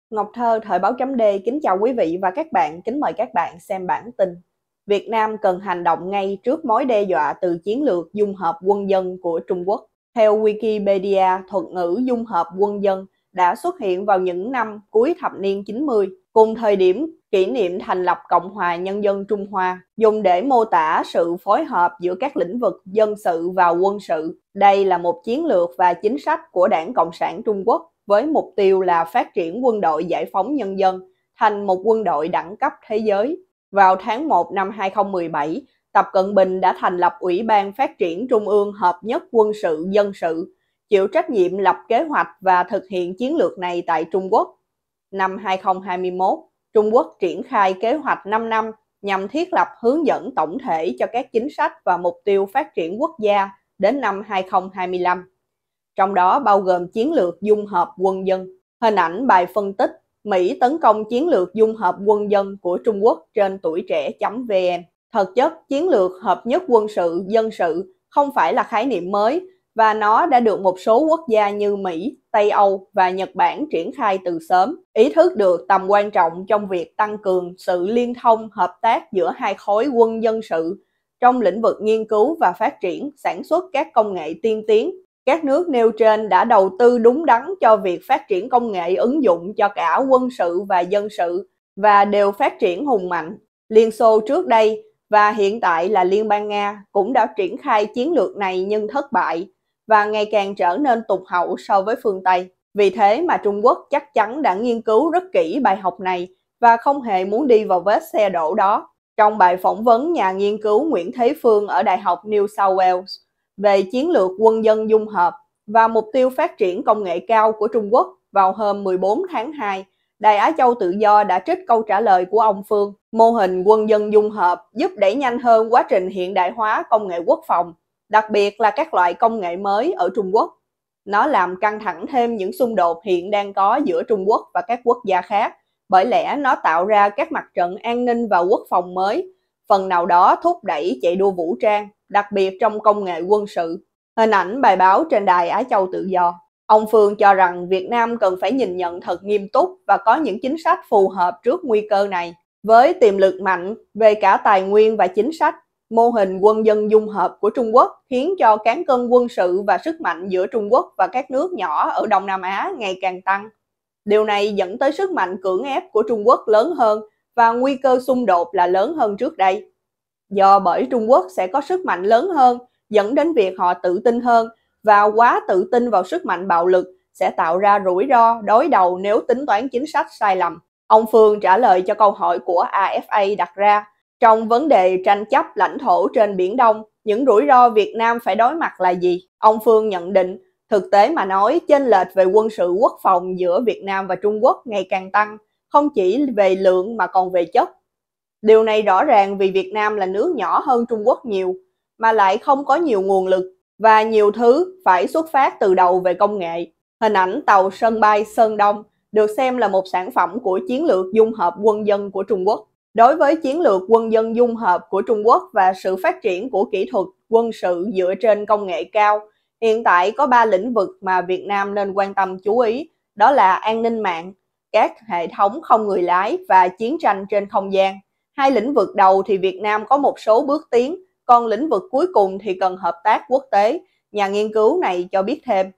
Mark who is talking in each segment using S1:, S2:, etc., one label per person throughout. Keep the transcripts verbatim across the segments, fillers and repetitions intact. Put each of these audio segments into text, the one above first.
S1: Ngọc Thơ, Thời báo chấm D kính chào quý vị và các bạn, kính mời các bạn xem bản tin. Việt Nam cần hành động ngay trước mối đe dọa từ chiến lược dung hợp quân dân của Trung Quốc. Theo Wikipedia, thuật ngữ dung hợp quân dân đã xuất hiện vào những năm cuối thập niên chín mươi, cùng thời điểm kỷ niệm thành lập Cộng hòa Nhân dân Trung Hoa, dùng để mô tả sự phối hợp giữa các lĩnh vực dân sự và quân sự. Đây là một chiến lược và chính sách của Đảng Cộng sản Trung Quốc, với mục tiêu là phát triển quân đội giải phóng nhân dân thành một quân đội đẳng cấp thế giới. Vào tháng một năm hai không một bảy, Tập Cận Bình đã thành lập Ủy ban Phát triển Trung ương Hợp nhất Quân sự Dân sự, chịu trách nhiệm lập kế hoạch và thực hiện chiến lược này tại Trung Quốc. Năm hai không hai mốt, Trung Quốc triển khai kế hoạch năm năm nhằm thiết lập hướng dẫn tổng thể cho các chính sách và mục tiêu phát triển quốc gia đến năm hai không hai lăm. Trong đó bao gồm chiến lược dung hợp quân dân. Hình ảnh bài phân tích Mỹ tấn công chiến lược dung hợp quân dân của Trung Quốc trên tuổi trẻ chấm vn. Thực chất, chiến lược hợp nhất quân sự dân sự không phải là khái niệm mới, và nó đã được một số quốc gia như Mỹ, Tây Âu và Nhật Bản triển khai từ sớm, ý thức được tầm quan trọng trong việc tăng cường sự liên thông hợp tác giữa hai khối quân dân sự trong lĩnh vực nghiên cứu và phát triển, sản xuất các công nghệ tiên tiến. Các nước nêu trên đã đầu tư đúng đắn cho việc phát triển công nghệ ứng dụng cho cả quân sự và dân sự, và đều phát triển hùng mạnh. Liên Xô trước đây và hiện tại là Liên bang Nga cũng đã triển khai chiến lược này nhưng thất bại, và ngày càng trở nên tụt hậu so với phương Tây. Vì thế mà Trung Quốc chắc chắn đã nghiên cứu rất kỹ bài học này và không hề muốn đi vào vết xe đổ đó. Trong bài phỏng vấn nhà nghiên cứu Nguyễn Thế Phương ở Đại học New South Wales về chiến lược quân dân dung hợp và mục tiêu phát triển công nghệ cao của Trung Quốc vào hôm mười bốn tháng hai, Đài Á Châu Tự Do đã trích câu trả lời của ông Phương. Mô hình quân dân dung hợp giúp đẩy nhanh hơn quá trình hiện đại hóa công nghệ quốc phòng, đặc biệt là các loại công nghệ mới ở Trung Quốc. Nó làm căng thẳng thêm những xung đột hiện đang có giữa Trung Quốc và các quốc gia khác, bởi lẽ nó tạo ra các mặt trận an ninh và quốc phòng mới, phần nào đó thúc đẩy chạy đua vũ trang, đặc biệt trong công nghệ quân sự. Hình ảnh bài báo trên Đài Á Châu Tự Do. Ông Phương cho rằng Việt Nam cần phải nhìn nhận thật nghiêm túc và có những chính sách phù hợp trước nguy cơ này. Với tiềm lực mạnh về cả tài nguyên và chính sách, mô hình quân dân dung hợp của Trung Quốc khiến cho cán cân quân sự và sức mạnh giữa Trung Quốc và các nước nhỏ ở Đông Nam Á ngày càng tăng. Điều này dẫn tới sức mạnh cưỡng ép của Trung Quốc lớn hơn và nguy cơ xung đột là lớn hơn trước đây. Do bởi Trung Quốc sẽ có sức mạnh lớn hơn, dẫn đến việc họ tự tin hơn, và quá tự tin vào sức mạnh bạo lực sẽ tạo ra rủi ro đối đầu nếu tính toán chính sách sai lầm. Ông Phương trả lời cho câu hỏi của a ép a đặt ra, trong vấn đề tranh chấp lãnh thổ trên Biển Đông, những rủi ro Việt Nam phải đối mặt là gì? Ông Phương nhận định, thực tế mà nói, chênh lệch về quân sự quốc phòng giữa Việt Nam và Trung Quốc ngày càng tăng, không chỉ về lượng mà còn về chất. Điều này rõ ràng vì Việt Nam là nước nhỏ hơn Trung Quốc nhiều, mà lại không có nhiều nguồn lực, và nhiều thứ phải xuất phát từ đầu về công nghệ. Hình ảnh tàu sân bay Sơn Đông được xem là một sản phẩm của chiến lược dung hợp quân dân của Trung Quốc. Đối với chiến lược quân dân dung hợp của Trung Quốc và sự phát triển của kỹ thuật quân sự dựa trên công nghệ cao, hiện tại có ba lĩnh vực mà Việt Nam nên quan tâm chú ý, đó là an ninh mạng, các hệ thống không người lái và chiến tranh trên không gian. Hai lĩnh vực đầu thì Việt Nam có một số bước tiến, còn lĩnh vực cuối cùng thì cần hợp tác quốc tế, nhà nghiên cứu này cho biết thêm.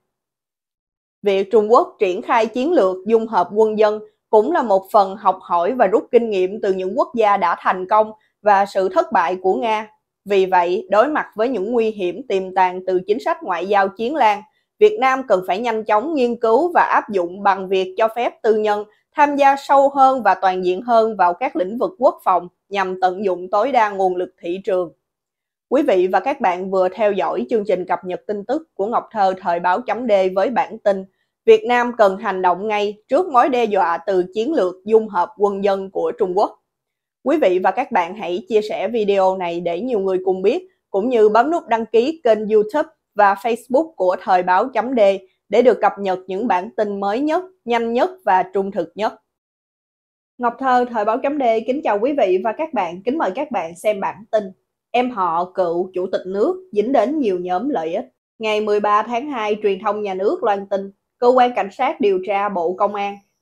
S1: Việc Trung Quốc triển khai chiến lược dung hợp quân dân cũng là một phần học hỏi và rút kinh nghiệm từ những quốc gia đã thành công và sự thất bại của Nga. Vì vậy, đối mặt với những nguy hiểm tiềm tàng từ chính sách ngoại giao chiến lan, Việt Nam cần phải nhanh chóng nghiên cứu và áp dụng bằng việc cho phép tư nhân tham gia sâu hơn và toàn diện hơn vào các lĩnh vực quốc phòng nhằm tận dụng tối đa nguồn lực thị trường. Quý vị và các bạn vừa theo dõi chương trình cập nhật tin tức của Ngọc Thơ Thời báo chấm D với bản tin Việt Nam cần hành động ngay trước mối đe dọa từ chiến lược dung hợp quân dân của Trung Quốc. Quý vị và các bạn hãy chia sẻ video này để nhiều người cùng biết, cũng như bấm nút đăng ký kênh YouTube và Facebook của Thời báo chấm D để được cập nhật những bản tin mới nhất, nhanh nhất và trung thực nhất. Ngọc Thơ Thời báo chấm D kính chào quý vị và các bạn, kính mời các bạn xem bản tin Em họ cựu chủ tịch nước dính đến nhiều nhóm lợi ích. Ngày mười ba tháng hai, truyền thông nhà nước loan tin, Cơ quan Cảnh sát điều tra Bộ Công an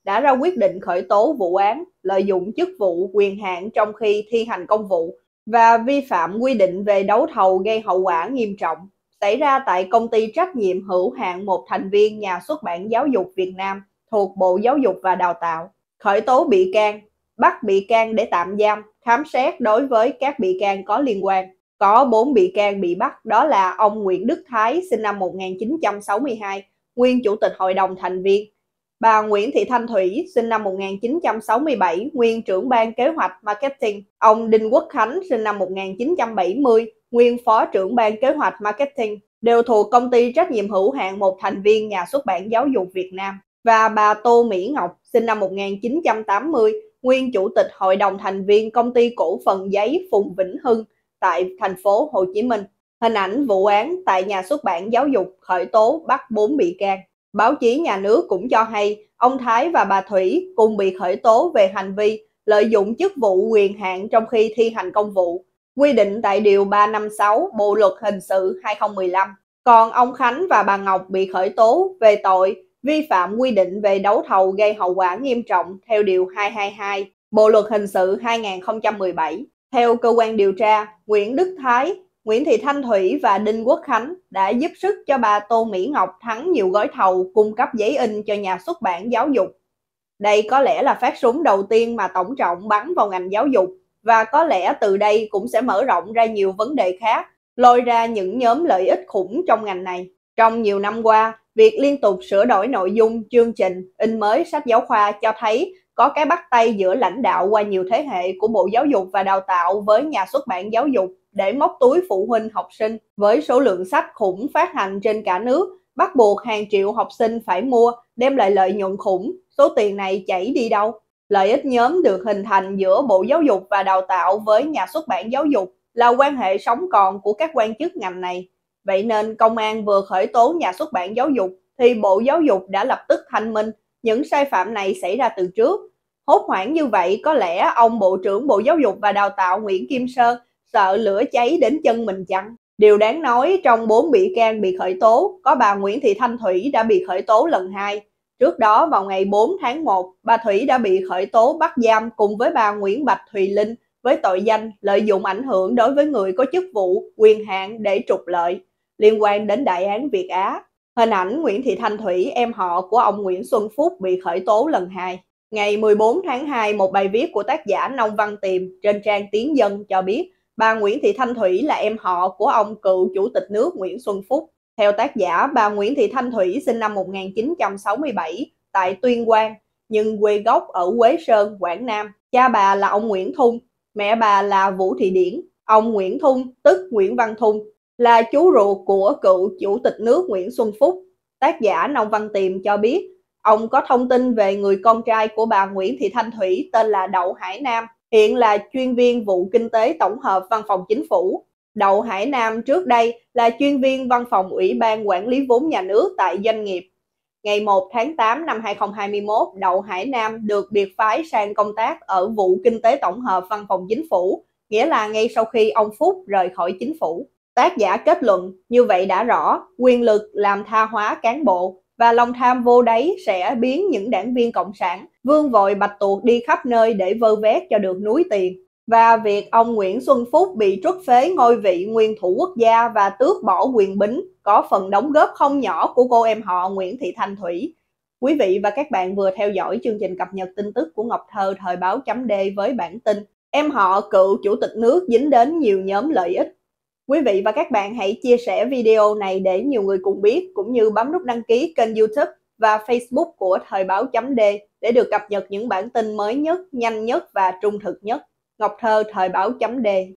S1: đã ra quyết định khởi tố vụ án lợi dụng chức vụ quyền hạn trong khi thi hành công vụ và vi phạm quy định về đấu thầu gây hậu quả nghiêm trọng xảy ra tại công ty trách nhiệm hữu hạn một thành viên nhà xuất bản giáo dục Việt Nam thuộc Bộ Giáo dục và Đào tạo, khởi tố bị can, bắt bị can để tạm giam, khám xét đối với các bị can có liên quan. Có bốn bị can bị bắt, đó là ông Nguyễn Đức Thái sinh năm một nghìn chín trăm sáu mươi hai, nguyên Chủ tịch Hội đồng thành viên; bà Nguyễn Thị Thanh Thủy sinh năm một nghìn chín trăm sáu mươi bảy, nguyên trưởng ban kế hoạch marketing; ông Đinh Quốc Khánh sinh năm một nghìn chín trăm bảy mươi, nguyên phó trưởng ban kế hoạch marketing, đều thuộc công ty trách nhiệm hữu hạn một thành viên nhà xuất bản giáo dục Việt Nam; và bà Tô Mỹ Ngọc sinh năm một nghìn chín trăm tám mươi, nguyên Chủ tịch Hội đồng thành viên công ty cổ phần giấy Phùng Vĩnh Hưng tại thành phố Hồ Chí Minh. Hình ảnh vụ án tại nhà xuất bản giáo dục khởi tố bắt bốn bị can. Báo chí nhà nước cũng cho hay ông Thái và bà Thủy cùng bị khởi tố về hành vi lợi dụng chức vụ quyền hạn trong khi thi hành công vụ, quy định tại Điều ba trăm năm mươi sáu Bộ Luật Hình sự hai nghìn không trăm mười lăm. Còn ông Khánh và bà Ngọc bị khởi tố về tội vi phạm quy định về đấu thầu gây hậu quả nghiêm trọng theo Điều hai trăm hai mươi hai Bộ Luật Hình sự hai nghìn không trăm mười bảy. Theo cơ quan điều tra, Nguyễn Đức Thái, Nguyễn Thị Thanh Thủy và Đinh Quốc Khánh đã giúp sức cho bà Tô Mỹ Ngọc thắng nhiều gói thầu cung cấp giấy in cho nhà xuất bản giáo dục. Đây có lẽ là phát súng đầu tiên mà Tổng Trọng bắn vào ngành giáo dục, và có lẽ từ đây cũng sẽ mở rộng ra nhiều vấn đề khác, lôi ra những nhóm lợi ích khủng trong ngành này. Trong nhiều năm qua, việc liên tục sửa đổi nội dung, chương trình, in mới sách giáo khoa cho thấy có cái bắt tay giữa lãnh đạo qua nhiều thế hệ của Bộ Giáo dục và Đào tạo với nhà xuất bản giáo dục để móc túi phụ huynh học sinh. Với số lượng sách khủng phát hành trên cả nước, bắt buộc hàng triệu học sinh phải mua, đem lại lợi nhuận khủng. Số tiền này chảy đi đâu? Lợi ích nhóm được hình thành giữa Bộ Giáo dục và Đào tạo với nhà xuất bản giáo dục là quan hệ sống còn của các quan chức ngành này. Vậy nên công an vừa khởi tố nhà xuất bản giáo dục thì Bộ Giáo dục đã lập tức thanh minh những sai phạm này xảy ra từ trước. Hốt hoảng như vậy, có lẽ ông Bộ trưởng Bộ Giáo dục và Đào tạo Nguyễn Kim Sơn sợ lửa cháy đến chân mình chăng? Điều đáng nói, trong bốn bị can bị khởi tố, có bà Nguyễn Thị Thanh Thủy đã bị khởi tố lần hai. Trước đó, vào ngày bốn tháng một, bà Thủy đã bị khởi tố bắt giam cùng với bà Nguyễn Bạch Thùy Linh với tội danh lợi dụng ảnh hưởng đối với người có chức vụ, quyền hạn để trục lợi liên quan đến đại án Việt Á. Hình ảnh Nguyễn Thị Thanh Thủy, em họ của ông Nguyễn Xuân Phúc, bị khởi tố lần hai. Ngày mười bốn tháng hai, một bài viết của tác giả Nông Văn Tiềm trên trang Tiến Dân cho biết bà Nguyễn Thị Thanh Thủy là em họ của ông cựu Chủ tịch nước Nguyễn Xuân Phúc. Theo tác giả, bà Nguyễn Thị Thanh Thủy sinh năm một nghìn chín trăm sáu mươi bảy tại Tuyên Quang, nhưng quê gốc ở Quế Sơn, Quảng Nam. Cha bà là ông Nguyễn Thung, mẹ bà là Vũ Thị Điển. Ông Nguyễn Thung, tức Nguyễn Văn Thung, là chú ruột của cựu Chủ tịch nước Nguyễn Xuân Phúc. Tác giả Nông Văn Tiềm cho biết ông có thông tin về người con trai của bà Nguyễn Thị Thanh Thủy tên là Đậu Hải Nam, hiện là chuyên viên vụ kinh tế tổng hợp Văn phòng Chính phủ. Đậu Hải Nam trước đây là chuyên viên Văn phòng Ủy ban Quản lý vốn nhà nước tại doanh nghiệp. Ngày một tháng tám năm hai nghìn không trăm hai mươi mốt, Đậu Hải Nam được biệt phái sang công tác ở vụ kinh tế tổng hợp Văn phòng Chính phủ, nghĩa là ngay sau khi ông Phúc rời khỏi chính phủ. Tác giả kết luận, như vậy đã rõ, quyền lực làm tha hóa cán bộ và lòng tham vô đáy sẽ biến những đảng viên cộng sản vương vội bạch tuộc đi khắp nơi để vơ vét cho được núi tiền. Và việc ông Nguyễn Xuân Phúc bị truất phế ngôi vị nguyên thủ quốc gia và tước bỏ quyền bính có phần đóng góp không nhỏ của cô em họ Nguyễn Thị Thanh Thủy. Quý vị và các bạn vừa theo dõi chương trình cập nhật tin tức của Ngọc Thơ thời báo chấm D với bản tin em họ cựu Chủ tịch nước dính đến nhiều nhóm lợi ích. Quý vị và các bạn hãy chia sẻ video này để nhiều người cùng biết, cũng như bấm nút đăng ký kênh YouTube và Facebook của thời báo chấm D để được cập nhật những bản tin mới nhất, nhanh nhất và trung thực nhất. Ngọc Thơ thời báo chấm D.